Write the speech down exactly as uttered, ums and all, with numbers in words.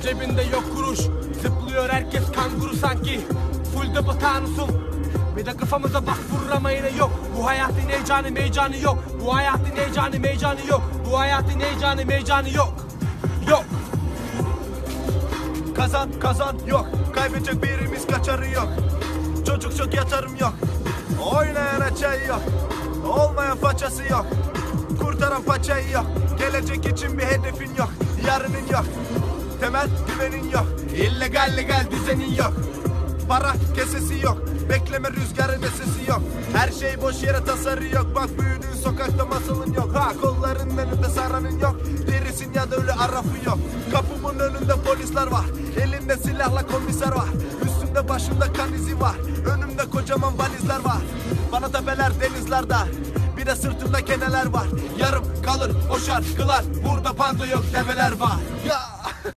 cebinde yok kuruş. Zıplıyor herkes kanguru sanki. Full de batanusum. Bir de kafamıza bak vurrama yine yok. Bu hayatın heyecanı meycanı yok. Bu hayatın heyecanı meycanı yok. Bu hayatın heyecanı meycanı yok. Yok. Kazan kazan yok. Kaybedecek birimiz kaçarı yok. Çocuk çok yatarım yok. Oynayan çay yok. Olmayan façası yok. Kurtaran paçayı yok. Gelecek için bir hedefin yok. Yarının yok. Temel güvenin yok. İllegal legal düzenin yok. Para kesesi yok. Bekleme rüzgarın sesi yok. Her şey boş yere tasarı yok. Bak büyüdüğün sokakta masalın yok. Ha kolların önünde saranın yok. Derisin ya da ölü arafı yok. Kapımın önünde polisler var. Elinde silahla komiser var. Üstümde başımda kan izi var. Önümde kocaman valizler var. Bana tepeler denizlerde. Bir de sırtımda keneler var. Yarım kalır o şarkılar. Burada pando yok develer var. Ya.